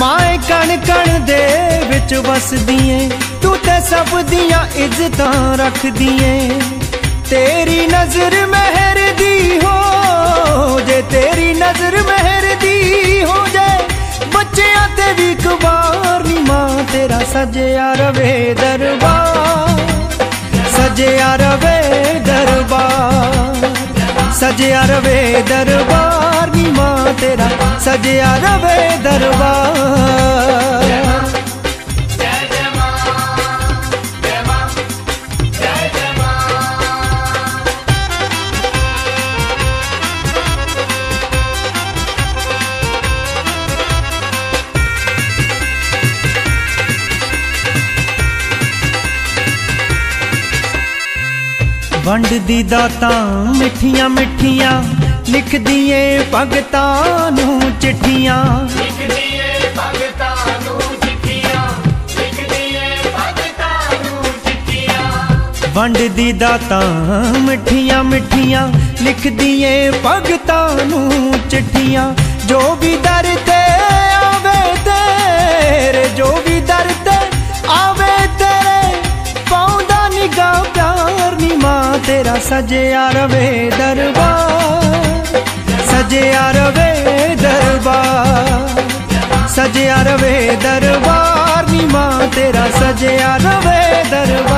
माए कण कण दे विच वसदी ऐ, तू ते सब दियां इज्जतां रखदी ऐ। तेरी नजर मेहर दी हो जे, तेरी नजर मेहर दी हो जाए, बच्चियां ते भी कबार नी मां तेरा सजया रवे दरबार, सजया रवे दरबार, सजया रवे दरबार नी मां तेरा सजया रवे दरबार। वंड दी दातां मिठियां मिठियां लिखदी ऐ भगतां नूं चिट्ठियां, वंड दी दातां मिठियां मिठियां लिखदी ऐ भगतां नूं चिट्ठियां। जो भी दर ते आवे तेरे, जो भी दर ते आवे तेरे, पाउंदा निगाह प्यार नी मां तेरा सजया रवे दरबार, सजया रवे दरबार, सजया रवे दरबार नी मां तेरा सजया रवे दरबार।